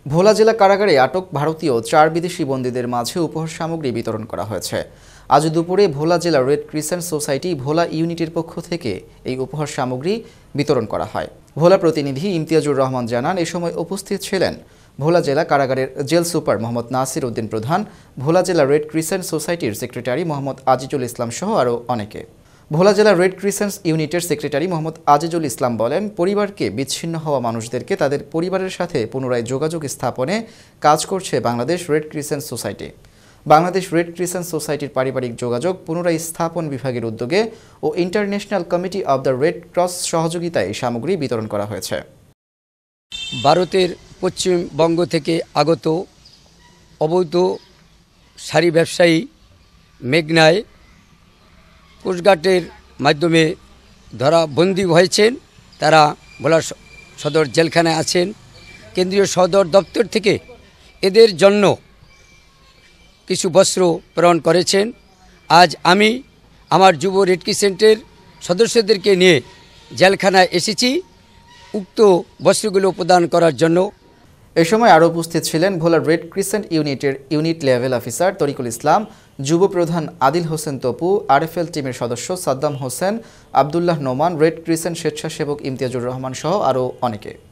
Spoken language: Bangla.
ভোলা জেলা কারাগারে আটক ভারতীয় 4 বিদেশি বন্দীদের মাঝে উপহার সামগ্রী বিতরণ করা হয়েছে। আজ দুপুরে ভোলা জেলা রেড ক্রিসেন্ট সোসাইটি ভোলা ইউনিটের পক্ষ থেকে এই উপহার সামগ্রী বিতরণ করা হয়। ভোলা প্রতিনিধি ইমতিয়াজুর রহমান জানান, এ সময় উপস্থিত ছিলেন ভোলা জেলা কারাগারের জেল সুপার মোহাম্মদ নাসির উদ্দিন প্রধান, ভোলা জেলা রেড ক্রিসেন্ট সোসাইটির সেক্রেটারি মোহাম্মদ আজিজুল ইসলাম সহ আরও অনেকে। ভোলা জেলা রেড ক্রিসেন্ট ইউনিটের সেক্রেটারি মোহাম্মদ আজিজুল ইসলাম বলেন, পরিবারকে বিচ্ছিন্ন হওয়া মানুষদেরকে তাদের পরিবারের সাথে পুনরায় যোগাযোগ স্থাপনে কাজ করছে Bangladesh red crescent society. Bangladesh red crescent সোসাইটির পারিবারিক যোগাযোগ পুনরায় স্থাপন বিভাগের উদ্যোগে ও international committee of the red cross সহযোগিতায় এই সামগ্রী বিতরণ করা হয়েছে। ভারতের পশ্চিমবঙ্গ থেকে আগত অবৈধ শাড়ি ব্যবসায়ী মেঘনায় কোস্টগার্ডের মাধ্যমে ধরা বন্দী হয়েছেন। তারা ভোলা সদর জেলখানায় আছেন। কেন্দ্রীয় সদর দপ্তর থেকে এদের জন্য কিছু বস্ত্র প্রেরণ করেছেন। আজ আমি আমার যুব রেড ক্রিসেন্টের সদস্যদেরকে নিয়ে জেলখানায় এসেছি উক্ত বস্ত্রগুলো প্রদান করার জন্য। এ সময় আরও উপস্থিত ছিলেন ভোলা রেড ক্রিসেন্ট ইউনিটের unit level officer Tarikul Islam, যুব প্রধান আদিল হোসেন তপু, আরএফএল টিমের সদস্য সাদ্দাম হোসেন, আবদুল্লাহ নোমান, রেড ক্রিসেন্ট স্বেচ্ছাসেবক ইমতিয়াজুর রহমান সহ আরও অনেকে।